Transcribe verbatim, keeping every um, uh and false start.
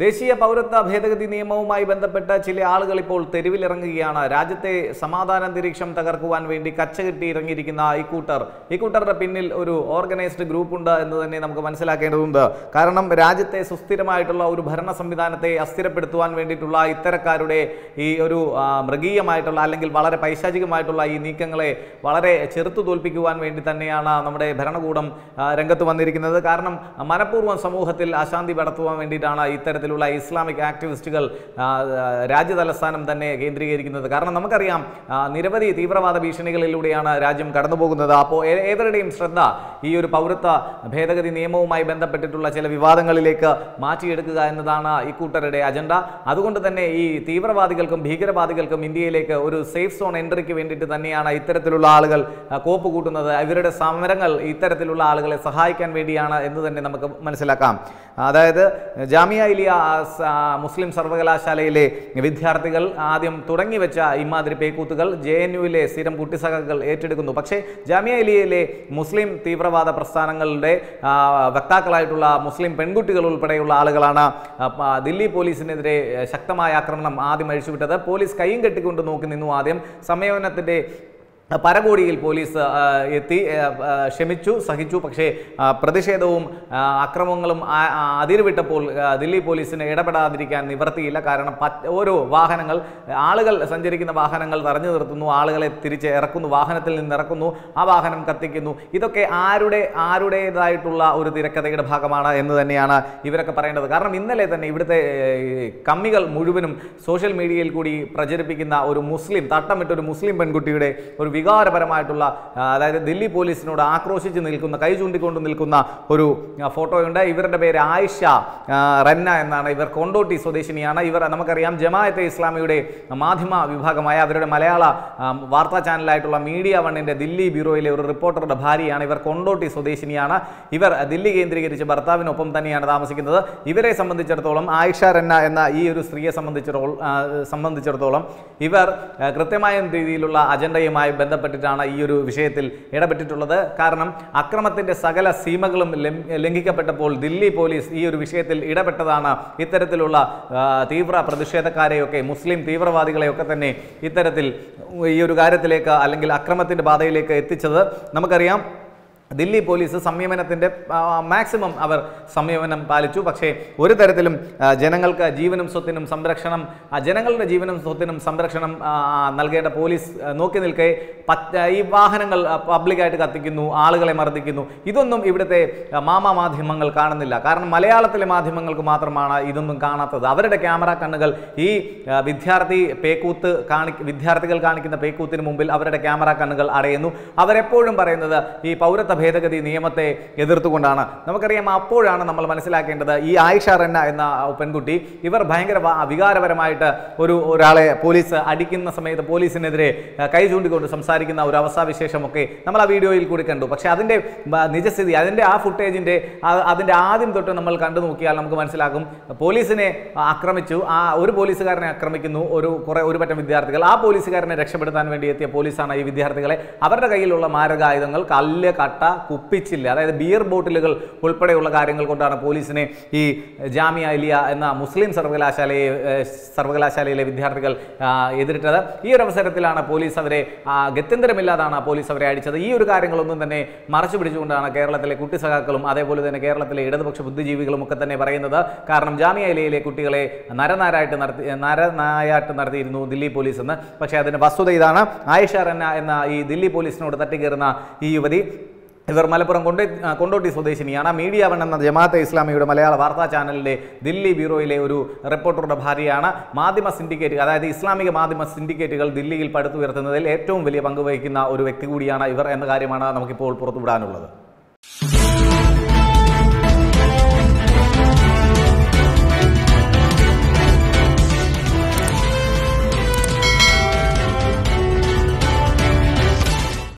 ദേശീയ പൗരത്വ ഭേദഗതി നിയമവുമായി ബന്ധപ്പെട്ട ചില ആളുകൾ ഇപ്പോൾ തെരുവിലിറങ്ങുകയാണ്. രാജ്യത്തെ സമാധാനാന്തരീക്ഷം തകർക്കുവാൻ വേണ്ടി കച്ചകെട്ടി ഇറങ്ങിയിരിക്കുന്ന ഇക്കൂട്ടർ ഇക്കൂട്ടറുടെ പിന്നിൽ ഒരു ഓർഗനൈസ്ഡ് ഗ്രൂപ്പ് ഉണ്ട് എന്ന് തന്നെ നമുക്ക് മനസ്സിലാക്കേണ്ടതുണ്ട്. കാരണം രാജ്യത്തെ സുസ്ഥിരമായിട്ടുള്ള ഒരു ഭരണ സംവിധാനത്തെ അസ്ഥിരപ്പെടുത്തുവാൻ വേണ്ടിയിട്ടുള്ള ഇത്തരക്കാരുടെ ഈ ഒരു മൃഗീയമായിട്ടുള്ള അല്ലെങ്കിൽ വളരെ പൈശാചികമായിട്ടുള്ള ഈ നീക്കങ്ങളെ വളരെ ചെറുത്തു തോൽപ്പിക്കുവാൻ വേണ്ടി തന്നെയാണ് നമ്മുടെ ഭരണകൂടം രംഗത്ത് വന്നിരിക്കുന്നത്. കാരണം മനഃപൂർവ്വം സമൂഹത്തിൽ അശാന്തി പടർത്തുവാൻ വേണ്ടിയിട്ടാണ് ഇത്തരത്തിലുള്ള ഇസ്ലാമിക് ആക്ടിവിസ്റ്റുകൾ രാജ്യതലസ്ഥാനം തന്നെ കേന്ദ്രീകരിക്കുന്നത്. കാരണം നമുക്കറിയാം നിരവധി തീവ്രവാദ ഭീഷണികളിലൂടെയാണ് രാജ്യം കടന്നു പോകുന്നത്. അപ്പോൾ ഏവരുടെയും ശ്രദ്ധ ഈ ഒരു പൗരത്വ ഭേദഗതി നിയമവുമായി ബന്ധപ്പെട്ടിട്ടുള്ള ചില വിവാദങ്ങളിലേക്ക് മാറ്റിയെടുക്കുക എന്നതാണ് ഇക്കൂട്ടരുടെ അജണ്ട. അതുകൊണ്ട് തന്നെ ഈ തീവ്രവാദികൾക്കും ഭീകരവാദികൾക്കും ഇന്ത്യയിലേക്ക് ഒരു സേഫ് സോൺ എൻട്രിക്ക് വേണ്ടിയിട്ട് തന്നെയാണ് ഇത്തരത്തിലുള്ള ആളുകൾ കോപ്പ് കൂട്ടുന്നത്. ഇവരുടെ സമരങ്ങൾ ഇത്തരത്തിലുള്ള ആളുകളെ സഹായിക്കാൻ വേണ്ടിയാണ് എന്ന് തന്നെ നമുക്ക് മനസ്സിലാക്കാം. അതായത് ജാമിയ ഇലിയ മുസ്ലിം സർവകലാശാലയിലെ വിദ്യാർത്ഥികൾ ആദ്യം തുടങ്ങി വെച്ച ഇമാതിരി പേക്കൂത്തുകൾ ജെ എൻ യുവിലെ സ്ഥിരം കുട്ടിസഖകൾ ഏറ്റെടുക്കുന്നു. പക്ഷേ ജാമിയ ഇലിയയിലെ മുസ്ലിം തീവ്രവാദ പ്രസ്ഥാനങ്ങളുടെ വക്താക്കളായിട്ടുള്ള മുസ്ലിം പെൺകുട്ടികൾ ഉൾപ്പെടെയുള്ള ആളുകളാണ് ദില്ലി പോലീസിനെതിരെ ശക്തമായ ആക്രമണം ആദ്യം അഴിച്ചുവിട്ടത്. പോലീസ് കൈയും കെട്ടിക്കൊണ്ട് നോക്കി നിന്നു. ആദ്യം സംയമനത്തിൻ്റെ പരകോടിയിൽ പോലീസ് എത്തി ക്ഷമിച്ചു, സഹിച്ചു. പക്ഷേ പ്രതിഷേധവും അക്രമങ്ങളും അതിരുവിട്ടപ്പോൾ ദില്ലി പോലീസിന് ഇടപെടാതിരിക്കാൻ നിവർത്തിയില്ല. കാരണം ഓരോ വാഹനങ്ങൾ ആളുകൾ സഞ്ചരിക്കുന്ന വാഹനങ്ങൾ തടഞ്ഞു നിർത്തുന്നു, ആളുകളെ തിരിച്ച് ഇറക്കുന്നു, വാഹനത്തിൽ നിന്ന് ഇറക്കുന്നു, ആ വാഹനം കത്തിക്കുന്നു. ഇതൊക്കെ ആരുടെ ആരുടേതായിട്ടുള്ള ഒരു തിരക്കഥയുടെ ഭാഗമാണ് എന്ന് തന്നെയാണ് ഇവരൊക്കെ പറയേണ്ടത്. കാരണം ഇന്നലെ തന്നെ ഇവിടുത്തെ കമ്മികൾ മുഴുവനും സോഷ്യൽ മീഡിയയിൽ കൂടി പ്രചരിപ്പിക്കുന്ന ഒരു മുസ്ലിം തട്ടമിട്ടൊരു മുസ്ലിം പെൺകുട്ടിയുടെ ഒരു വികാരപരമായിട്ടുള്ള, അതായത് ദില്ലി പോലീസിനോട് ആക്രോശിച്ച് നിൽക്കുന്ന, കൈ ചൂണ്ടിക്കൊണ്ട് നിൽക്കുന്ന ഒരു ഫോട്ടോയുണ്ട്. ഇവരുടെ പേര് ആയിഷ റന്ന എന്നാണ്. ഇവർ കൊണ്ടോട്ടി സ്വദേശിനിയാണ്. ഇവർ നമുക്കറിയാം ജമാഅത്തെ ഇസ്ലാമിയുടെ മാധ്യമ വിഭാഗമായ അവരുടെ മലയാള വാർത്താ ചാനലായിട്ടുള്ള മീഡിയ വണ്ണിൻ്റെ ദില്ലി ബ്യൂറോയിലെ ഒരു റിപ്പോർട്ടറുടെ ഭാര്യയാണ്. ഇവർ കൊണ്ടോട്ടി സ്വദേശിനിയാണ്. ഇവർ ദില്ലി കേന്ദ്രീകരിച്ച് ഭർത്താവിനൊപ്പം തന്നെയാണ് താമസിക്കുന്നത്. ഇവരെ സംബന്ധിച്ചിടത്തോളം ആയിഷ റന്ന എന്ന ഈ ഒരു സ്ത്രീയെ സംബന്ധിച്ചിടത്തോളം സംബന്ധിച്ചിടത്തോളം ഇവർ കൃത്യമായ രീതിയിലുള്ള അജണ്ടയുമായി ബന്ധപ്പെട്ടിട്ടാണ് ഈ ഒരു വിഷയത്തിൽ ഇടപെട്ടിട്ടുള്ളത്. കാരണം അക്രമത്തിന്റെ സകല സീമകളും ലംഘിക്കപ്പെട്ടപ്പോൾ ദില്ലി പോലീസ് ഈ ഒരു വിഷയത്തിൽ ഇടപെട്ടതാണ് ഇത്തരത്തിലുള്ള തീവ്ര പ്രതിഷേധക്കാരെയൊക്കെ, മുസ്ലിം തീവ്രവാദികളെയൊക്കെ തന്നെ ഇത്തരത്തിൽ ഈ ഒരു കാര്യത്തിലേക്ക് അല്ലെങ്കിൽ അക്രമത്തിന്റെ പാതയിലേക്ക് എത്തിച്ചത്. നമുക്കറിയാം ദില്ലി പോലീസ് സംയമനത്തിൻ്റെ മാക്സിമം അവർ സംയമനം പാലിച്ചു. പക്ഷേ ഒരു തരത്തിലും ജനങ്ങൾക്ക് ജീവനും സ്വത്തിനും സംരക്ഷണം ജനങ്ങളുടെ ജീവനും സ്വത്തിനും സംരക്ഷണം നൽകേണ്ട പോലീസ് നോക്കി നിൽക്കെ ഈ വാഹനങ്ങൾ പബ്ലിക്കായിട്ട് കത്തിക്കുന്നു, ആളുകളെ മർദ്ദിക്കുന്നു. ഇതൊന്നും ഇവിടുത്തെ മാമാ മാധ്യമങ്ങൾ കാണുന്നില്ല. കാരണം മലയാളത്തിലെ മാധ്യമങ്ങൾക്ക് മാത്രമാണ് ഇതൊന്നും കാണാത്തത്. അവരുടെ ക്യാമറ കണ്ണുകൾ ഈ വിദ്യാർത്ഥി പേക്കൂത്ത് കാണി വിദ്യാർത്ഥികൾ കാണിക്കുന്ന പേക്കൂത്തിന് മുമ്പിൽ അവരുടെ ക്യാമറ കണ്ണുകൾ അടയുന്നു. അവരെപ്പോഴും പറയുന്നത് ഈ പൗരത്വ ഭേദഗതി നിയമത്തെ എതിർത്തുകൊണ്ടാണ്. നമുക്കറിയാം അപ്പോഴാണ് നമ്മൾ മനസ്സിലാക്കേണ്ടത് ഈ ആയിഷ റന്ന എന്ന പെൺകുട്ടി ഇവർ ഭയങ്കര വികാരപരമായിട്ട് ഒരു ഒരാളെ പോലീസ് അടിക്കുന്ന സമയത്ത് പോലീസിനെതിരെ കൈ ചൂണ്ടിക്കൊണ്ട് സംസാരിക്കുന്ന ഒരു അവസ്ഥാവിശേഷമൊക്കെ നമ്മൾ ആ വീഡിയോയിൽ കൂടി കണ്ടു. പക്ഷേ അതിൻ്റെ നിജസ്ഥിതി, അതിൻ്റെ ആ ഫുട്ടേജിൻ്റെ അതിൻ്റെ ആദ്യം തൊട്ട് നമ്മൾ കണ്ടു നോക്കിയാൽ നമുക്ക് മനസ്സിലാക്കും പോലീസിനെ ആക്രമിച്ചു, ആ ഒരു പോലീസുകാരനെ ആക്രമിക്കുന്നു ഒരു കുറേ ഒരു പറ്റം വിദ്യാർത്ഥികൾ. ആ പോലീസുകാരനെ രക്ഷപ്പെടുത്താൻ വേണ്ടി എത്തിയ പോലീസാണ് ഈ വിദ്യാർത്ഥികളെ അവരുടെ കയ്യിലുള്ള മാരകായുധങ്ങൾ, കല്ല്, കട്ട, കുപ്പിച്ചില്ല, അതായത് ബിയർ ബോട്ടിലുകൾ ഉൾപ്പെടെയുള്ള കാര്യങ്ങൾ കൊണ്ടാണ് പോലീസിനെ ഈ ജാമിയ ഇലിയ എന്ന മുസ്ലിം സർവകലാശാലയെ സർവകലാശാലയിലെ വിദ്യാർത്ഥികൾ എതിരിട്ടത്. ഈ ഒരു അവസരത്തിലാണ് പോലീസ് അവരെ ഗത്യന്തരമില്ലാതാണ് പോലീസ് അവരെ അടിച്ചത്. ഈ ഒരു കാര്യങ്ങളൊന്നും തന്നെ മറച്ചു പിടിച്ചുകൊണ്ടാണ് കേരളത്തിലെ കുട്ടി സഖാക്കളും അതേപോലെ തന്നെ കേരളത്തിലെ ഇടതുപക്ഷ ബുദ്ധിജീവികളും ഒക്കെ തന്നെ പറയുന്നത്. കാരണം ജാമിയ ഇലിയയിലെ കുട്ടികളെ നരനാരായിട്ട് നടത്തി നരനായാട്ട് നടത്തിയിരുന്നു ദില്ലി പോലീസ് എന്ന്. പക്ഷേ അതിന് വസ്തുത ഇതാണ്. ആയിഷ റന്ന എന്ന ഈ ദില്ലി പോലീസിനോട് തട്ടിക്കയറുന്ന ഈ യുവതി ഇവർ മലപ്പുറം കൊണ്ടോ കൊണ്ടോട്ടി സ്വദേശിനിയാണ്. മീഡിയ വൺ എന്ന ജമാഅത്തെ ഇസ്ലാമിയുടെ മലയാള വാർത്താ ചാനലിലെ ദില്ലി ബ്യൂറോയിലെ ഒരു റിപ്പോർട്ടറുടെ ഭാര്യയാണ്. മാധ്യമ സിൻഡിക്കേറ്റ്, അതായത് ഇസ്ലാമിക മാധ്യമ സിൻഡിക്കേറ്റുകൾ ദില്ലിയിൽ പടുത്തുയർത്തുന്നതിൽ ഏറ്റവും വലിയ പങ്ക് വഹിക്കുന്ന ഒരു വ്യക്തി കൂടിയാണ് ഇവർ എന്ന കാര്യമാണ് നമുക്കിപ്പോൾ പുറത്തുവിടാനുള്ളത്.